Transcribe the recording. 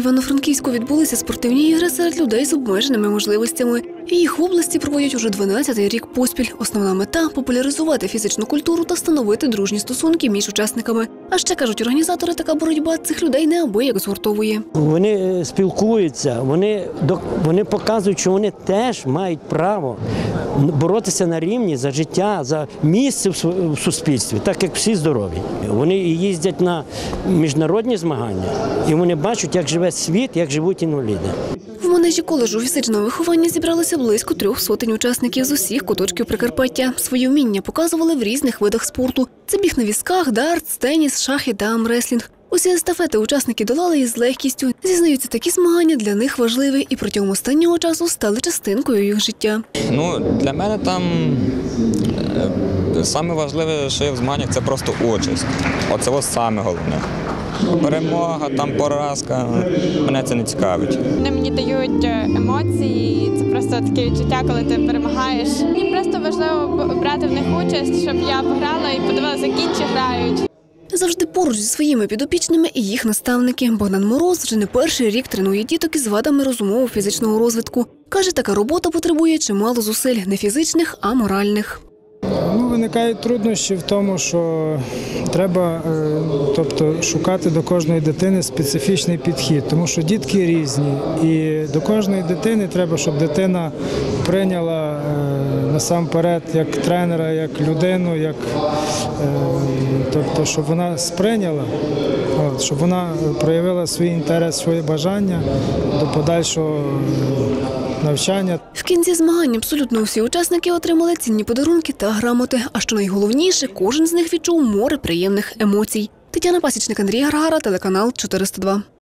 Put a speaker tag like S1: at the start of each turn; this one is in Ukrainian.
S1: Івано-Франківську відбулися спортивні ігри серед людей з обмеженими можливостями. Їх в області проводять уже 12-й рік поспіль. Основна мета – популяризувати фізичну культуру та встановити дружні стосунки між учасниками. А ще, кажуть організатори, така боротьба цих людей неабияк згуртовує.
S2: Вони спілкуються, вони показують, що вони теж мають право боротися на рівні за життя, за місце в суспільстві, так як всі здорові. Вони їздять на міжнародні змагання, і вони бачать, як живе світ, як живуть інваліди.
S1: В манежі коледжу фізичного виховання зібралося близько 300 учасників з усіх куточків Прикарпаття. Свої вміння показували в різних видах спорту. Це біг на візках, дартс, теніс, шахи та армреслінг. Усі естафети учасники долали із легкістю. Зізнаються, такі змагання для них важливі і протягом останнього часу стали частинкою їх життя.
S3: Для мене там саме важливе, що є в змаганнях, це просто участь. Оце ось саме головне. Перемога, там поразка, мене це не цікавить.
S4: Вони мені дають емоції, це просто таке відчуття, коли ти перемагаєш. Мені просто важливо брати в них участь, щоб я пограла і подивилася, як інші грають.
S1: Завжди поруч зі своїми підопічними і їх наставники. Богдан Мороз вже не перший рік тренує діток із вадами розумово-фізичного розвитку. Каже, така робота потребує чимало зусиль, не фізичних, а моральних.
S5: Виникають труднощі в тому, що треба шукати до кожної дитини специфічний підхід, тому що дітки різні, і до кожної дитини треба, щоб дитина прийняла насамперед як тренера, як людину, щоб вона сприйняла, щоб вона проявила свій інтерес, своє бажання до подальшого навчання.
S1: В кінці змагань абсолютно всі учасники отримали цінні подарунки та грамоти. А що найголовніше, кожен з них відчув море приємних емоцій. Тетяна Пасічник, Андрій Гаргара, телеканал 402.